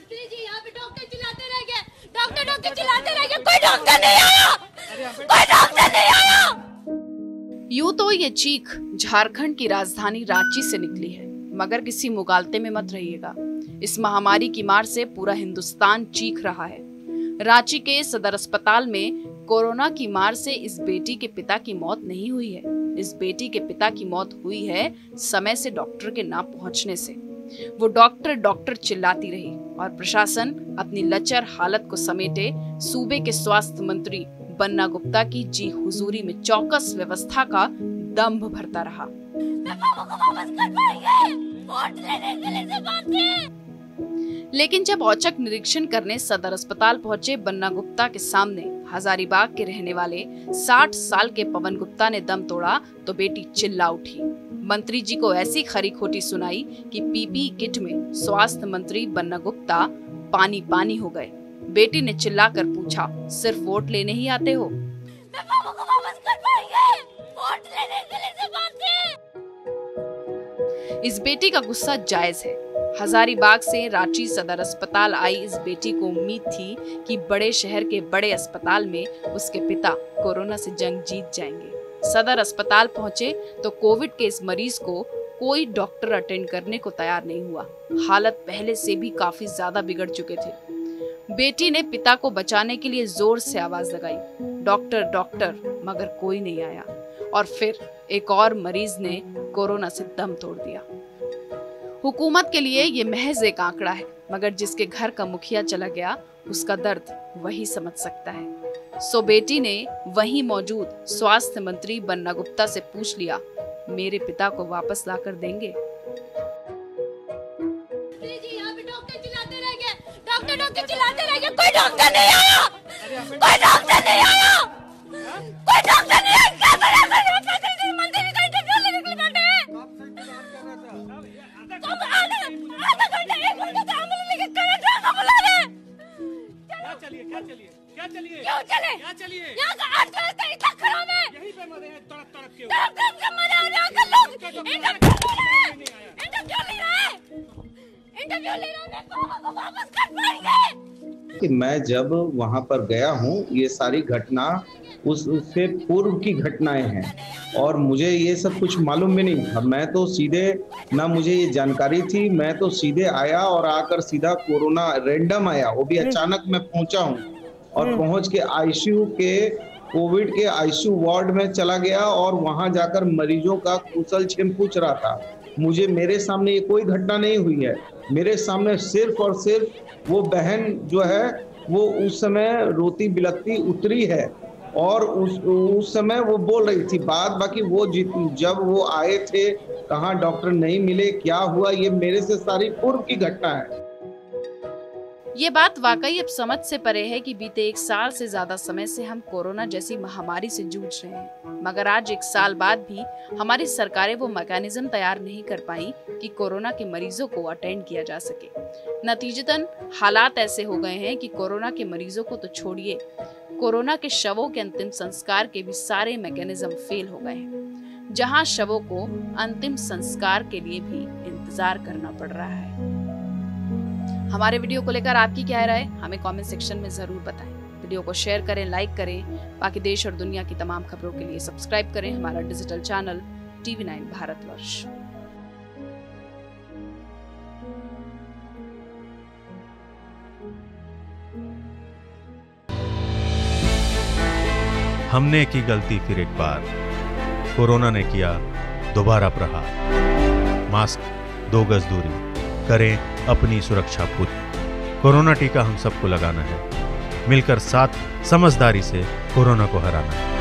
जी यहाँ पे डॉक्टर चिल्लाते रह गए, डॉक्टर चिल्लाते रह गए, कोई डॉक्टर नहीं आया, कोई डॉक्टर नहीं आया। यूं तो ये चीख झारखंड की राजधानी रांची से निकली है, मगर किसी मुगालते में मत रहिएगा। इस महामारी की मार से पूरा हिंदुस्तान चीख रहा है। रांची के सदर अस्पताल में कोरोना की मार से इस बेटी के पिता की मौत नहीं हुई है। इस बेटी के पिता की मौत हुई है समय से डॉक्टर के ना पहुंचने से। वो डॉक्टर चिल्लाती रही और प्रशासन अपनी लचर हालत को समेटे सूबे के स्वास्थ्य मंत्री बन्ना गुप्ता की जी हुजूरी में चौकस व्यवस्था का दंभ भरता रहा। लेकिन जब औचक निरीक्षण करने सदर अस्पताल पहुंचे बन्ना गुप्ता के सामने हजारीबाग के रहने वाले 60 साल के पवन गुप्ता ने दम तोड़ा तो बेटी चिल्ला उठी। मंत्री जी को ऐसी खरी खोटी सुनाई कि पीपी किट में स्वास्थ्य मंत्री बन्ना गुप्ता पानी पानी हो गए। बेटी ने चिल्लाकर पूछा, सिर्फ वोट लेने ही आते हो? इस बेटी का गुस्सा जायज है। हजारीबाग से रांची सदर अस्पताल आई इस बेटी को उम्मीद थी कि बड़े शहर के बड़े अस्पताल में उसके पिता कोरोना से जंग जीत जाएंगे। सदर अस्पताल पहुंचे तो कोविड के इस मरीज को कोई डॉक्टर अटेंड करने को तैयार नहीं हुआ। हालत पहले से भी काफी ज्यादा बिगड़ चुके थे। बेटी ने पिता को बचाने के लिए जोर से आवाज लगाई, डॉक्टर, मगर कोई नहीं आया। और फिर एक और मरीज ने कोरोना से दम तोड़ दिया। हुकूमत के लिए ये महज एक आंकड़ा है, मगर जिसके घर का मुखिया चला गया उसका दर्द वही समझ सकता है। सो बेटी ने वहीं मौजूद स्वास्थ्य मंत्री बन्ना गुप्ता से पूछ लिया, मेरे पिता को वापस लाकर देंगे? जी यहाँ पे डॉक्टर चिल्लाते रह गए, डॉक्टर चिल्लाते रह गए, कोई डॉक्टर नहीं आया, कोई डॉक्टर नहीं आया, कोई डॉक्टर नहीं आया। क्या करें मंदिर का इंटरव्यू लेने के लिए बैठे हैं। आधा घंटा 1 घंटा से एम्बुलेंस लेके कलेक्टर को बुला रहे हैं। क्या चलिए क्या चलिए यहाँ का 8 रास्ता इतना खराब है, यहीं पे मरे हैं तड़प के मरे और यहाँ के लोग इंटरव्यू ले रहे हैं, को वापस कर पाएंगे। कि मैं जब वहां पर गया हूं, ये सारी घटना उससे पूर्व की घटनाएं हैं और मुझे ये सब कुछ मालूम भी नहीं था। मैं तो सीधे ना मुझे ये जानकारी थी, मैं तो सीधे आया और आकर सीधा कोरोना रैंडम आया, वो भी अचानक मैं पहुंचा हूं और पहुंच के आईसीयू के कोविड के आईसीयू वार्ड में चला गया और वहां जाकर मरीजों का कुशल क्षेम पूछ रहा था। मेरे सामने ये कोई घटना नहीं हुई है। मेरे सामने सिर्फ और सिर्फ वो बहन जो है वो उस समय रोती बिलखती उतरी है और उस समय वो बोल रही थी बात। बाकी वो जब वो आए थे कहाँ डॉक्टर नहीं मिले, क्या हुआ, ये मेरे से सारी पूर्व की घटना है। ये बात वाकई अब समझ से परे है कि बीते 1 साल से ज्यादा समय से हम कोरोना जैसी महामारी से जूझ रहे हैं, मगर आज 1 साल बाद भी हमारी सरकारें वो मैकेनिज्म तैयार नहीं कर पाई कि कोरोना के मरीजों को अटेंड किया जा सके। नतीजतन हालात ऐसे हो गए हैं कि कोरोना के मरीजों को तो छोड़िए, कोरोना के शवों के अंतिम संस्कार के भी सारे मैकेनिज्म फेल हो गए हैं, जहां शवों को अंतिम संस्कार के लिए भी इंतजार करना पड़ रहा है। हमारे वीडियो को लेकर आपकी क्या राय है, हमें कमेंट सेक्शन में जरूर बताएं। वीडियो को शेयर करें, लाइक करें। बाकी देश और दुनिया की तमाम खबरों के लिए सब्सक्राइब करें हमारा डिजिटल चैनल TV9 भारतवर्ष। हमने की गलती फिर एक बार, कोरोना ने किया दोबारा प्रहार। मास्क, 2 गज दूरी, करें अपनी सुरक्षा पूरी। कोरोना टीका हम सबको लगाना है, मिलकर साथ समझदारी से कोरोना को हराना है।